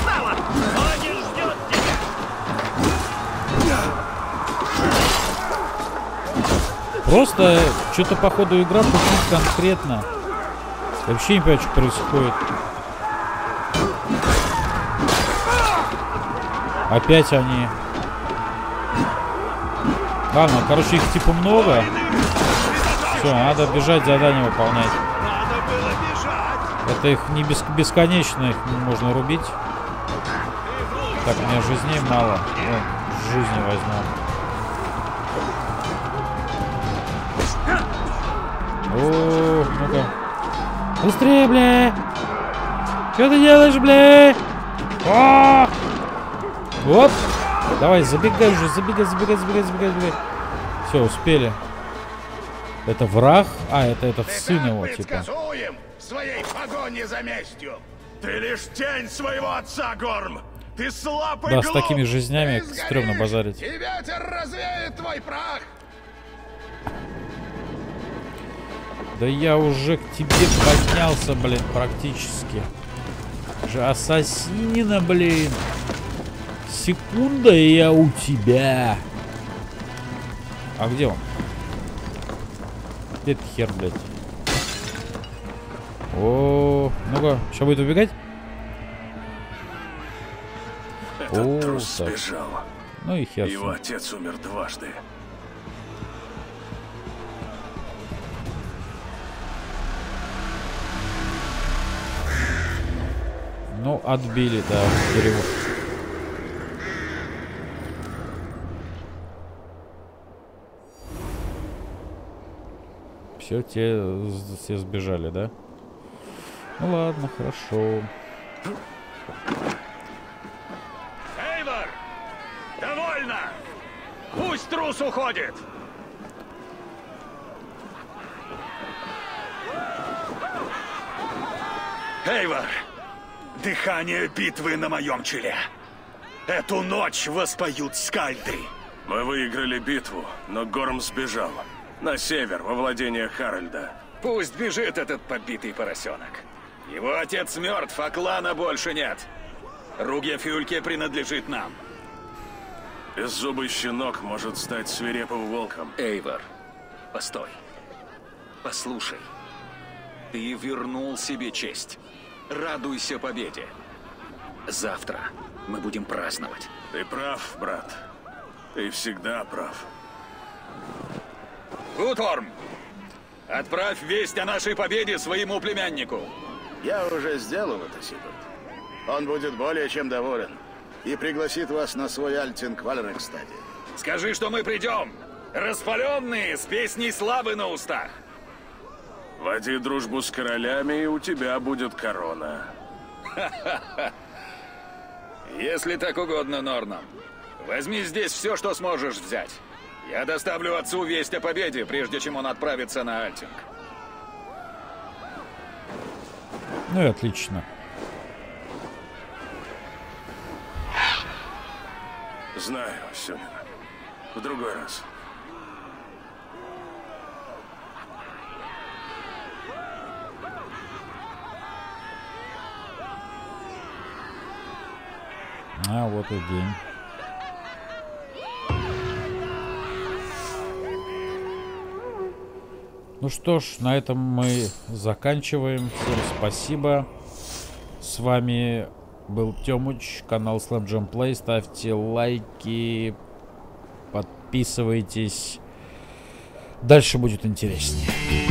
Просто что-то по ходу игра пустить конкретно. Я вообще не понимаю, что происходит. Опять они. Ладно, короче, их типа много. Все, надо бежать, задание выполнять. Это их не бес бесконечно, их можно рубить. Так, у меня жизней мало. Вот, жизни возьму. О, ну-ка. Быстрее, бля! Что ты делаешь, бля? О! Вот. Давай, забегай уже, забегай, забегай, забегай, забегай, забегай. Все, успели. Это враг? А, это этот сын его, типа. В своей погоне за местью. Ты лишь тень своего отца, Горм! Ты слаб и Да, глуп! с такими жизнями стрёмно базарить. И ветер развеет твой прах. Да я уже к тебе поднялся, блин, практически. Же ассасинина, блин. Секунда, и я у тебя. А где он? Где этот хер, блядь? О, ну-ка, сейчас будет убегать? Этот О, трус так. сбежал. Ну и хер. Его отец умер дважды. Ну, отбили, да, перевод. Все, те все сбежали, да? Ну ладно, хорошо. Эйвор! Довольно! Пусть трус уходит! Эйвор! Дыхание битвы на моем челе. Эту ночь воспоют скальды. Мы выиграли битву, но Горм сбежал. На север, во владение Харальда. Пусть бежит этот побитый поросенок. Его отец мертв, а клана больше нет. Ругья Фюльке принадлежит нам. Беззубый щенок может стать свирепым волком. Эйвор, постой. Послушай. Ты вернул себе честь. Радуйся победе. Завтра мы будем праздновать. Ты прав, брат. Ты всегда прав. Гутворм! Отправь весть о нашей победе своему племяннику. Я уже сделал это, Сигурд. Он будет более чем доволен и пригласит вас на свой альтинг в Альрекстаде. Скажи, что мы придем, распаленные, с песней славы на устах. Води дружбу с королями, и у тебя будет корона. Если так угодно, Норнам. Возьми здесь все, что сможешь взять. Я доставлю отцу весть о победе, прежде чем он отправится на Альтинг. Ну и отлично. Знаю, Сюнин. В другой раз. А вот и день. Ну что ж, на этом мы заканчиваем. Всем спасибо. С вами был Тёмыч, канал Slam Jam Play. Ставьте лайки, подписывайтесь. Дальше будет интереснее.